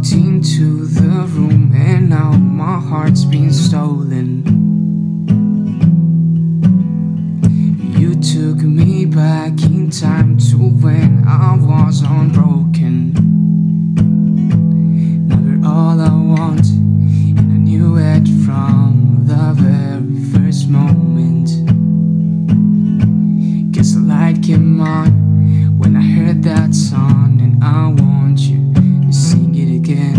walked into the room and now my heart's been stolen. You took me back in time to when I was unbroken. Now you're all I want, and I knew it from the very first moment. Guess the light came on when I heard that song, and I want you to sing it again.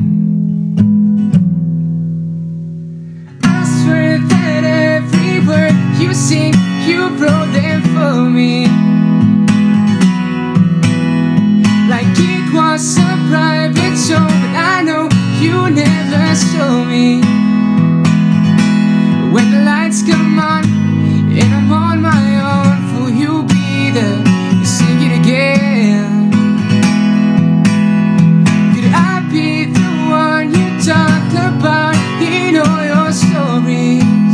I swear that every word you sing, you wrote them for me, like it was a private show, but I know you never show me. When the lights come on and I'm on my own, will you be there to sing it again? Could I be the one you talk about in all your stories?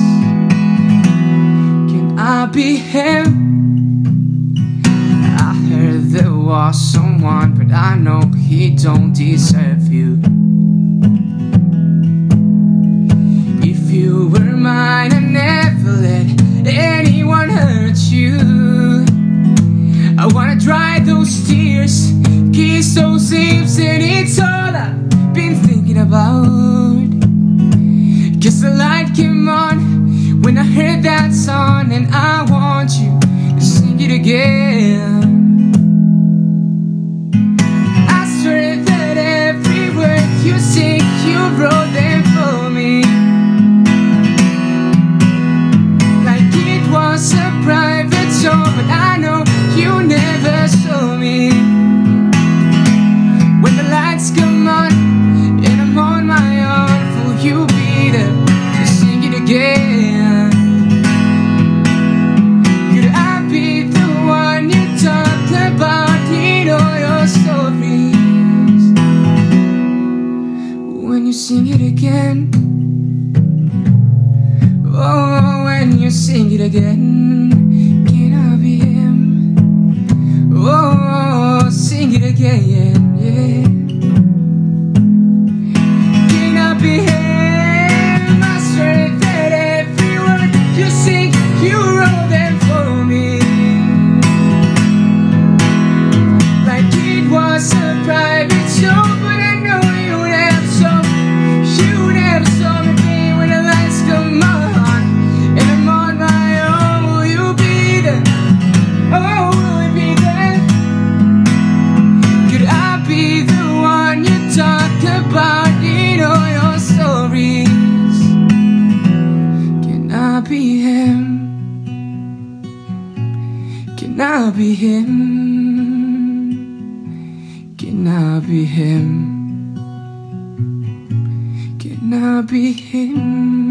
Can I be him? I heard there was someone, but I know he don't deserve you. If you were mine, I'd never let anyone hurt you. I wanna dry those tears, kiss those lips, and it's all I've been thinking about. Guess the light came on when I heard that song, and I want you to sing it again. I swear that every word you sing, you wrote them for me, like it was a private show, but I know you never show me. When the lights come on and I'm on my own, will you be there to sing it again? Could I be the one you talk about in all your stories? When you sing it again, oh, when you sing it again, can I be him? Oh, sing it again, yeah. Can I be him? I swear that every word you sing, you wrote them for me, like it was a private show, but I know you never saw me, babe. When the lights come on and I'm on my own, will you be there? Oh, will you be there? Could I be the one you talk about in all your stories? Can I be him? Can I be him? Can I be him? Can I be him?